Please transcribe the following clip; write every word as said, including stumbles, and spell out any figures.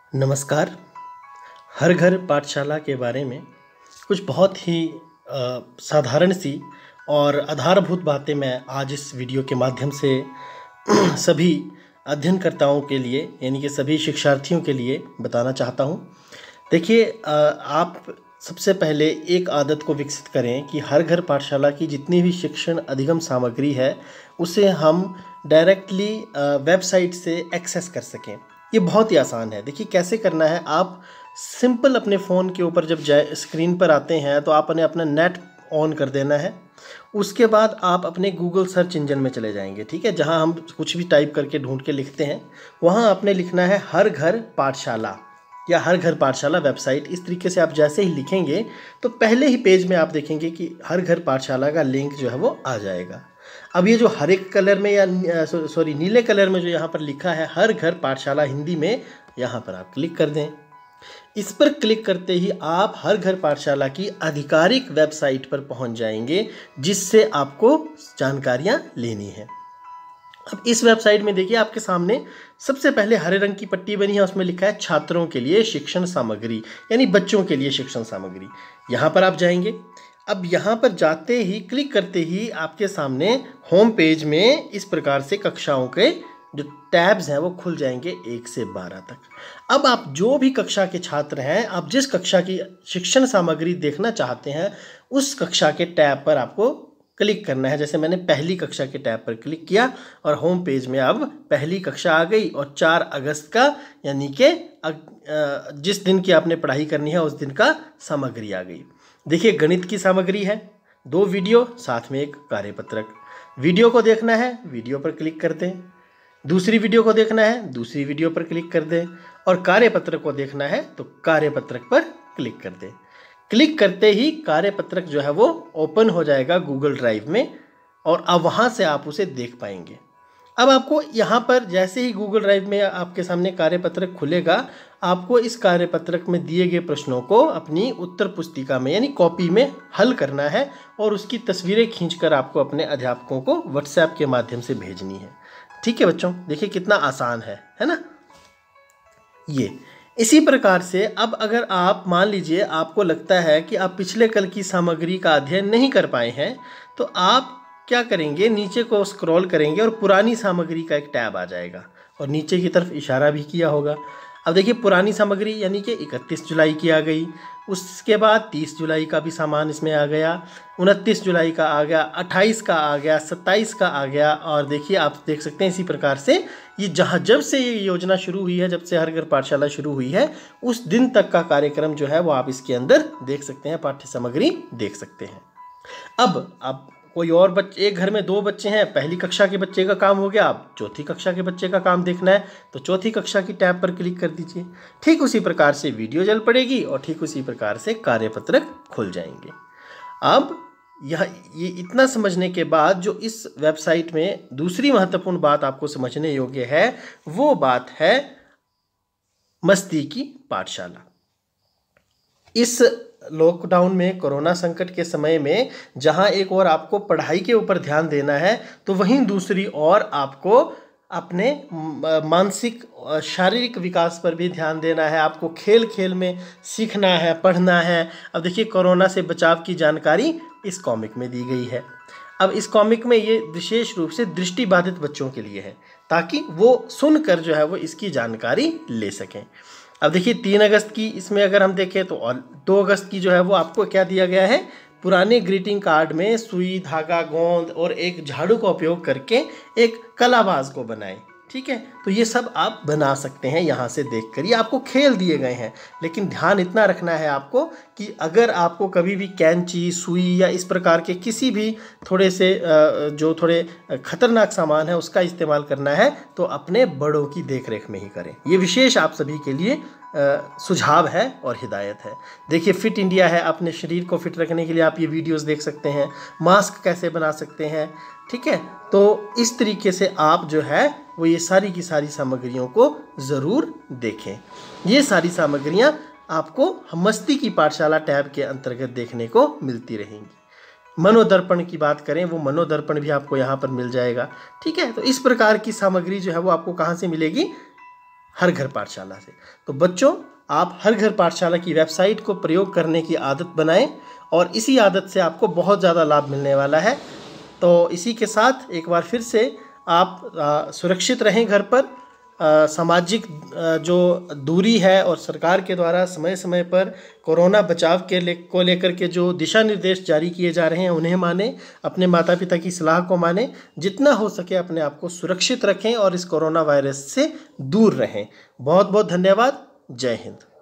नमस्कार। हर घर पाठशाला के बारे में कुछ बहुत ही अ, साधारण सी और आधारभूत बातें मैं आज इस वीडियो के माध्यम से सभी अध्ययनकर्ताओं के लिए यानी कि सभी शिक्षार्थियों के लिए बताना चाहता हूँ। देखिए, अ, आप सबसे पहले एक आदत को विकसित करें कि हर घर पाठशाला की जितनी भी शिक्षण अधिगम सामग्री है उसे हम डायरेक्टली वेबसाइट से एक्सेस कर सकें। ये बहुत ही आसान है। देखिए कैसे करना है। आप सिंपल अपने फ़ोन के ऊपर जब जाए स्क्रीन पर आते हैं तो आपने अपना नेट ऑन कर देना है। उसके बाद आप अपने गूगल सर्च इंजन में चले जाएंगे, ठीक है, जहां हम कुछ भी टाइप करके ढूंढ के लिखते हैं वहां आपने लिखना है हर घर पाठशाला या हर घर पाठशाला वेबसाइट। इस तरीके से आप जैसे ही लिखेंगे तो पहले ही पेज में आप देखेंगे कि हर घर पाठशाला का लिंक जो है वो आ जाएगा। अब ये जो हरे कलर में या सॉरी नीले कलर में जो यहाँ पर लिखा है हर घर पाठशाला हिंदी में, यहाँ पर आप क्लिक कर दें। इस पर क्लिक करते ही आप हर घर पाठशाला की आधिकारिक वेबसाइट पर पहुंच जाएंगे जिससे आपको जानकारियां लेनी है। अब इस वेबसाइट में देखिए आपके सामने सबसे पहले हरे रंग की पट्टी बनी है, उसमें लिखा है छात्रों के लिए शिक्षण सामग्री यानी बच्चों के लिए शिक्षण सामग्री। यहाँ पर आप जाएंगे। अब यहाँ पर जाते ही क्लिक करते ही आपके सामने होम पेज में इस प्रकार से कक्षाओं के जो टैब्स हैं वो खुल जाएंगे एक से बारह तक। अब आप जो भी कक्षा के छात्र हैं, आप जिस कक्षा की शिक्षण सामग्री देखना चाहते हैं उस कक्षा के टैब पर आपको क्लिक करना है। जैसे मैंने पहली कक्षा के टैब पर क्लिक किया और होम पेज में अब पहली कक्षा आ गई और चार अगस्त का यानी कि जिस दिन की आपने पढ़ाई करनी है उस दिन का सामग्री आ गई। देखिए गणित की सामग्री है, दो वीडियो साथ में एक कार्यपत्रक। वीडियो को देखना है, वीडियो पर क्लिक कर दें। दूसरी वीडियो को देखना है, दूसरी वीडियो पर क्लिक कर दें। और कार्यपत्रक को देखना है तो कार्यपत्रक पर क्लिक कर दें। क्लिक करते ही कार्यपत्रक जो है वो ओपन हो जाएगा गूगल ड्राइव में और अब वहाँ से आप उसे देख पाएंगे। अब आपको यहाँ पर जैसे ही गूगल ड्राइव में आपके सामने कार्यपत्रक खुलेगा, आपको इस कार्यपत्रक में दिए गए प्रश्नों को अपनी उत्तर पुस्तिका में यानी कॉपी में हल करना है और उसकी तस्वीरें खींचकर आपको अपने अध्यापकों को व्हाट्सएप के माध्यम से भेजनी है। ठीक है बच्चों, देखिए कितना आसान है है ना ये। इसी प्रकार से अब अगर आप मान लीजिए आपको लगता है कि आप पिछले कल की सामग्री का अध्ययन नहीं कर पाए हैं तो आप क्या करेंगे, नीचे को स्क्रॉल करेंगे और पुरानी सामग्री का एक टैब आ जाएगा और नीचे की तरफ इशारा भी किया होगा। अब देखिए पुरानी सामग्री यानी कि इकतीस जुलाई की आ गई, उसके बाद तीस जुलाई का भी सामान इसमें आ गया, उनतीस जुलाई का आ गया, अट्ठाईस का आ गया, सत्ताईस का आ गया। और देखिए आप देख सकते हैं इसी प्रकार से ये जहाँ जब से ये योजना शुरू हुई है, जब से हर घर पाठशाला शुरू हुई है उस दिन तक का कार्यक्रम जो है वो आप इसके अंदर देख सकते हैं, पाठ्य सामग्री देख सकते हैं। अब अब कोई और बच्चे, एक घर में दो बच्चे हैं, पहली कक्षा के बच्चे का काम हो गया, अब चौथी कक्षा के बच्चे का काम देखना है तो चौथी कक्षा की टैब पर क्लिक कर दीजिए। ठीक उसी प्रकार से वीडियो चल पड़ेगी और ठीक उसी प्रकार से कार्यपत्रक खुल जाएंगे। अब यह ये इतना समझने के बाद जो इस वेबसाइट में दूसरी महत्वपूर्ण बात आपको समझने योग्य है वो बात है मस्ती की पाठशाला। इस लॉकडाउन में, कोरोना संकट के समय में जहां एक और आपको पढ़ाई के ऊपर ध्यान देना है तो वहीं दूसरी ओर आपको अपने मानसिक शारीरिक विकास पर भी ध्यान देना है। आपको खेल खेल में सीखना है, पढ़ना है। अब देखिए कोरोना से बचाव की जानकारी इस कॉमिक में दी गई है। अब इस कॉमिक में ये विशेष रूप से दृष्टिबाधित बच्चों के लिए है ताकि वो सुनकर जो है वो इसकी जानकारी ले सकें। अब देखिए तीन अगस्त की इसमें अगर हम देखें तो और दो अगस्त की जो है वो आपको क्या दिया गया है, पुराने ग्रीटिंग कार्ड में सुई, धागा, गोंद और एक झाड़ू का उपयोग करके एक कलाबाज को बनाएं। ठीक है, तो ये सब आप बना सकते हैं यहाँ से देखकर। ये आपको खेल दिए गए हैं लेकिन ध्यान इतना रखना है आपको कि अगर आपको कभी भी कैंची, सुई या इस प्रकार के किसी भी थोड़े से जो थोड़े खतरनाक सामान है उसका इस्तेमाल करना है तो अपने बड़ों की देखरेख में ही करें। ये विशेष आप सभी के लिए सुझाव है और हिदायत है। देखिए फिट इंडिया है, अपने शरीर को फिट रखने के लिए आप ये वीडियोस देख सकते हैं, मास्क कैसे बना सकते हैं। ठीक है, तो इस तरीके से आप जो है वो ये सारी की सारी सामग्रियों को ज़रूर देखें। ये सारी सामग्रियाँ आपको मस्ती की पाठशाला टैब के अंतर्गत देखने को मिलती रहेंगी। मनोदर्पण की बात करें, वो मनोदर्पण भी आपको यहाँ पर मिल जाएगा। ठीक है, तो इस प्रकार की सामग्री जो है वो आपको कहाँ से मिलेगी, हर घर पाठशाला से। तो बच्चों, आप हर घर पाठशाला की वेबसाइट को प्रयोग करने की आदत बनाएं और इसी आदत से आपको बहुत ज़्यादा लाभ मिलने वाला है। तो इसी के साथ एक बार फिर से आप आ, सुरक्षित रहें घर पर। आ, सामाजिक आ, जो दूरी है और सरकार के द्वारा समय समय पर कोरोना बचाव के ले को लेकर के जो दिशा निर्देश जारी किए जा रहे हैं उन्हें माने, अपने माता पिता की सलाह को माने, जितना हो सके अपने आप को सुरक्षित रखें और इस कोरोना वायरस से दूर रहें। बहुत बहुत धन्यवाद। जय हिंद।